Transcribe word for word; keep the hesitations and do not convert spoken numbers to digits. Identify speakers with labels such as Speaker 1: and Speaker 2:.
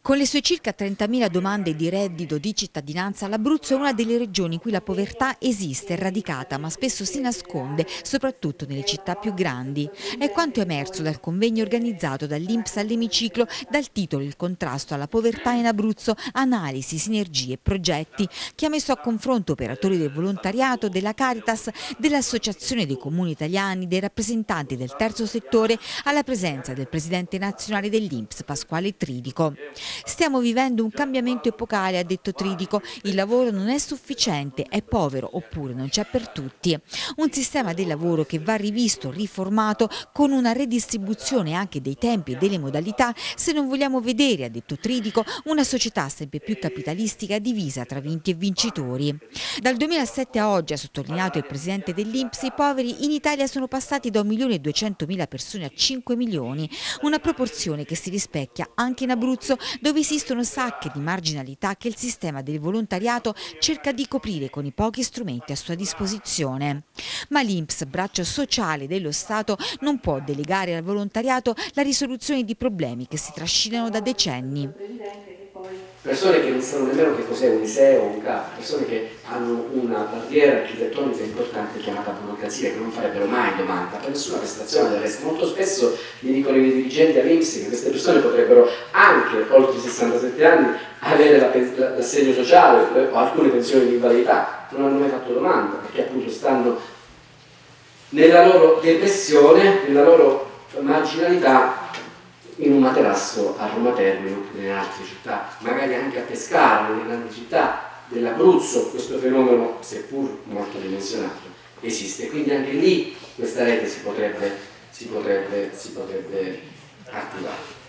Speaker 1: Con le sue circa trentamila domande di reddito di cittadinanza, l'Abruzzo è una delle regioni in cui la povertà esiste, è radicata, ma spesso si nasconde, soprattutto nelle città più grandi. È quanto emerso dal convegno organizzato dall'I N P S all'Emiciclo dal titolo Il contrasto alla povertà in Abruzzo, analisi, sinergie e progetti, che ha messo a confronto operatori del volontariato, della Caritas, dell'Associazione dei Comuni Italiani, dei rappresentanti del terzo settore, alla presenza del presidente nazionale dell'I N P S, Pasquale Tridico. Stiamo vivendo un cambiamento epocale, ha detto Tridico. Il lavoro non è sufficiente, è povero oppure non c'è per tutti. Un sistema del lavoro che va rivisto, riformato, con una redistribuzione anche dei tempi e delle modalità, se non vogliamo vedere, ha detto Tridico, una società sempre più capitalistica divisa tra vinti e vincitori. Dal duemilasette a oggi, ha sottolineato il presidente dell'I N P S, i poveri in Italia sono passati da un milione e duecentomila persone a cinque milioni, una proporzione che si rispecchia anche in Abruzzo, dove esistono sacche di marginalità che il sistema del volontariato cerca di coprire con i pochi strumenti a sua disposizione. Ma l'I N P S, braccio sociale dello Stato, non può delegare al volontariato la risoluzione di problemi che si trascinano da decenni.
Speaker 2: Persone che non sanno nemmeno che cos'è un ISEE o un C A F, persone che hanno una barriera architettonica importante chiamata burocrazia, che non farebbero mai domanda per nessuna prestazione del resto. Molto spesso mi dicono i miei dirigenti all'I N P S che queste persone potrebbero anche, oltre i sessantasette anni, avere l'assegno sociale o alcune pensioni di invalidità, non hanno mai fatto domanda, perché appunto stanno nella loro depressione, nella loro marginalità, in un materasso a Roma Termini oppure in altre città, magari anche a Pescara, nelle grandi città dell'Abruzzo. Questo fenomeno, seppur molto dimensionato, esiste, quindi anche lì questa rete si potrebbe, si potrebbe, si potrebbe attivare.